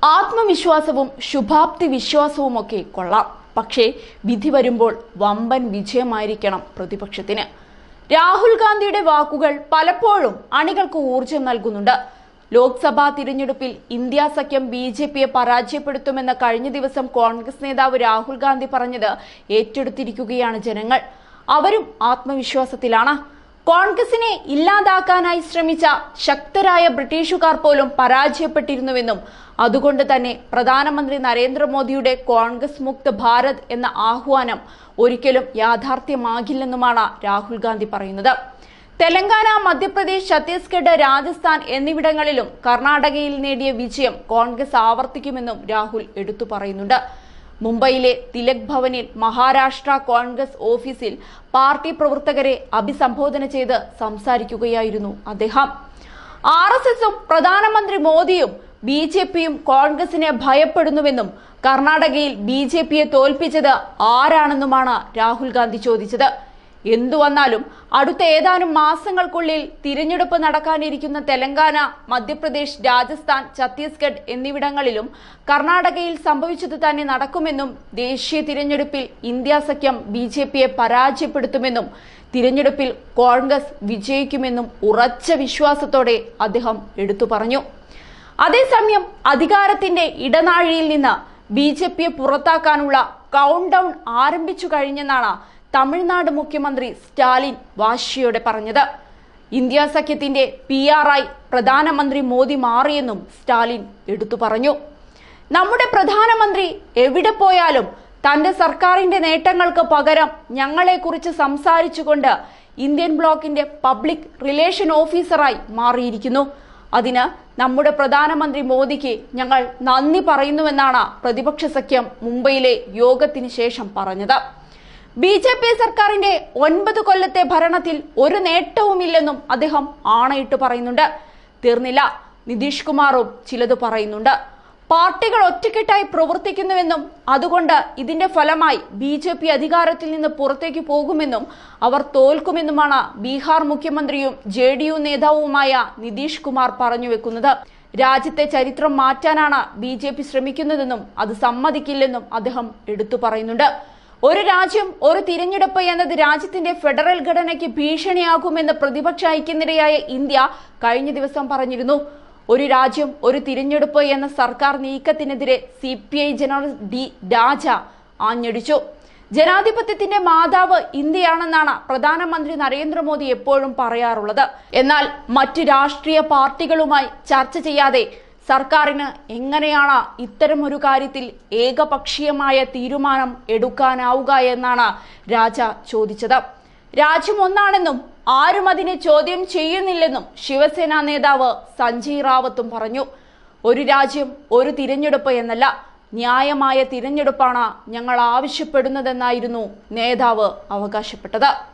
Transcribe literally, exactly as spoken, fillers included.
ആത്മവിശ്വാസവും ശുഭാപ്തി വിശ്വാസവുമൊക്കെ കൊള്ളാം. പക്ഷേ വിധി വരുമ്പോൾ വമ്പൻ വിജയമായിരിക്കണം പ്രതിപക്ഷത്തിന്. രാഹുൽ ഗാന്ധിയുടെ വാക്കുകൾ പലപ്പോഴും അണികൾക്ക് ഊർജം നൽകുന്നുണ്ട്. ലോക്സഭാ തിരഞ്ഞെടുപ്പിൽ ഇന്ത്യ സഖ്യം ബി ജെ പിയെ പരാജയപ്പെടുത്തുമെന്ന് കഴിഞ്ഞ ദിവസം കോൺഗ്രസ് നേതാവ് രാഹുൽ ഗാന്ധി പറഞ്ഞത് ഏറ്റെടുത്തിരിക്കുകയാണ് ജനങ്ങൾ. അവരും ആത്മവിശ്വാസത്തിലാണ്. കോൺഗ്രസിനെ ഇല്ലാതാക്കാനായി ശ്രമിച്ച ശക്തരായ ബ്രിട്ടീഷുകാർ പോലും പരാജയപ്പെട്ടിരുന്നുവെന്നും അതുകൊണ്ട് തന്നെ പ്രധാനമന്ത്രി നരേന്ദ്രമോദിയുടെ കോൺഗ്രസ് മുക്ത ഭാരത് എന്ന ആഹ്വാനം ഒരിക്കലും യാഥാർത്ഥ്യമാകില്ലെന്നുമാണ് രാഹുൽ ഗാന്ധി പറയുന്നത്. തെലങ്കാന, മധ്യപ്രദേശ്, ഛത്തീസ്ഗഡ്, രാജസ്ഥാൻ എന്നിവിടങ്ങളിലും കർണാടകയിൽ നേടിയ വിജയം കോൺഗ്രസ് ആവർത്തിക്കുമെന്നും രാഹുൽ എടുത്തു പറയുന്നുണ്ട്. മുംബൈയിലെ തിലക് ഭവനിൽ മഹാരാഷ്ട്ര കോൺഗ്രസ് ഓഫീസിൽ പാർട്ടി പ്രവർത്തകരെ അഭിസംബോധന ചെയ്ത് സംസാരിക്കുകയായിരുന്നു അദ്ദേഹം. ആർ എസ് എസും പ്രധാനമന്ത്രി മോദിയും ബി ജെ പിയും കോൺഗ്രസിനെ ഭയപ്പെടുന്നുവെന്നും കർണാടകയിൽ ബി ജെ പിയെ തോൽപ്പിച്ചത് ആരാണെന്നുമാണ് രാഹുൽ ഗാന്ധി ചോദിച്ചത്. എന്തു വന്നാലും അടുത്ത ഏതാനും മാസങ്ങൾക്കുള്ളിൽ തിരഞ്ഞെടുപ്പ് നടക്കാനിരിക്കുന്ന തെലങ്കാന, മധ്യപ്രദേശ്, രാജസ്ഥാൻ, ഛത്തീസ്ഗഡ് എന്നിവിടങ്ങളിലും കർണാടകയിൽ സംഭവിച്ചത് തന്നെ നടക്കുമെന്നും ദേശീയ തിരഞ്ഞെടുപ്പിൽ ഇന്ത്യ സഖ്യം ബി ജെ പിയെ പരാജയപ്പെടുത്തുമെന്നും തിരഞ്ഞെടുപ്പിൽ കോൺഗ്രസ് വിജയിക്കുമെന്നും ഉറച്ച വിശ്വാസത്തോടെ അദ്ദേഹം എടുത്തു പറഞ്ഞു. അതേസമയം അധികാരത്തിന്റെ ഇടനാഴിയിൽ നിന്ന് ബി ജെ പിയെ പുറത്താക്കാനുള്ള കൗണ്ട് ഡൗൺ ആരംഭിച്ചു കഴിഞ്ഞെന്നാണ് തമിഴ്നാട് മുഖ്യമന്ത്രി സ്റ്റാലിൻ വാശിയോടെ പറഞ്ഞത്. ഇന്ത്യ സഖ്യത്തിന്റെ പി ആർ ആയി പ്രധാനമന്ത്രി മോദി മാറിയെന്നും സ്റ്റാലിൻ എടുത്തു പറഞ്ഞു. നമ്മുടെ പ്രധാനമന്ത്രി എവിടെ പോയാലും തന്റെ സർക്കാരിന്റെ നേട്ടങ്ങൾക്ക് പകരം ഞങ്ങളെക്കുറിച്ച് സംസാരിച്ചുകൊണ്ട് ഇന്ത്യൻ ബ്ലോക്കിന്റെ പബ്ലിക് റിലേഷൻ ഓഫീസറായി മാറിയിരിക്കുന്നു. അതിന് നമ്മുടെ പ്രധാനമന്ത്രി മോദിക്ക് ഞങ്ങൾ നന്ദി പറയുന്നുവെന്നാണ് പ്രതിപക്ഷ സഖ്യം മുംബൈയിലെ യോഗത്തിന് ശേഷം പറഞ്ഞത്. ബി ജെ പി സർക്കാരിന്റെ ഒൻപത് കൊല്ലത്തെ ഭരണത്തിൽ ഒരു നേട്ടവുമില്ലെന്നും അദ്ദേഹം ആണയിട്ട് പറയുന്നുണ്ട്. തീർന്നില്ല, നിതീഷ് കുമാറും ചിലത് പറയുന്നുണ്ട്. പാർട്ടികൾ ഒറ്റക്കെട്ടായി പ്രവർത്തിക്കുന്നുവെന്നും അതുകൊണ്ട് ഇതിന്റെ ഫലമായി ബി ജെ പി അധികാരത്തിൽ നിന്ന് പുറത്തേക്ക് പോകുമെന്നും അവർ തോൽക്കുമെന്നുമാണ് ബീഹാർ മുഖ്യമന്ത്രിയും ജെ ഡി യു നേതാവുമായ നിതീഷ് കുമാർ പറഞ്ഞു വെക്കുന്നത്. രാജ്യത്തെ ചരിത്രം മാറ്റാനാണ് ബി ജെ പി ശ്രമിക്കുന്നതെന്നും അത് സമ്മതിക്കില്ലെന്നും അദ്ദേഹം എടുത്തു പറയുന്നുണ്ട്. ഒരു രാജ്യം ഒരു തിരഞ്ഞെടുപ്പ് എന്നത് രാജ്യത്തിന്റെ ഫെഡറൽ ഘടനയ്ക്ക് ഭീഷണിയാകുമെന്ന് പ്രതിപക്ഷ ഐക്യനിരയായ ഇന്ത്യ കഴിഞ്ഞ ദിവസം പറഞ്ഞിരുന്നു. ഒരു രാജ്യം ഒരു തിരഞ്ഞെടുപ്പ് എന്ന സർക്കാർ നീക്കത്തിനെതിരെ C P I general D Raja ആഞ്ഞടിച്ചു. ജനാധിപത്യത്തിന്റെ മാതാവ് ഇന്ത്യയാണെന്നാണ് പ്രധാനമന്ത്രി നരേന്ദ്രമോദി എപ്പോഴും പറയാറുള്ളത്. എന്നാൽ മറ്റു രാഷ്ട്രീയ പാർട്ടികളുമായി ചർച്ച ചെയ്യാതെ സർക്കാരിന് എങ്ങനെയാണ് ഇത്തരമൊരു കാര്യത്തിൽ ഏകപക്ഷീയമായ തീരുമാനം എടുക്കാനാവുക എന്നാണ് രാജ ചോദിച്ചത്. രാജ്യം ഒന്നാണെന്നും ആരും അതിനെ ചോദ്യം ചെയ്യുന്നില്ലെന്നും ശിവസേന നേതാവ് സഞ്ജയ് റാവത്തും പറഞ്ഞു. ഒരു രാജ്യം ഒരു തിരഞ്ഞെടുപ്പ് എന്നല്ല, ന്യായമായ തിരഞ്ഞെടുപ്പാണ് ഞങ്ങൾ ആവശ്യപ്പെടുന്നതെന്നായിരുന്നു നേതാവ് അവകാശപ്പെട്ടത്.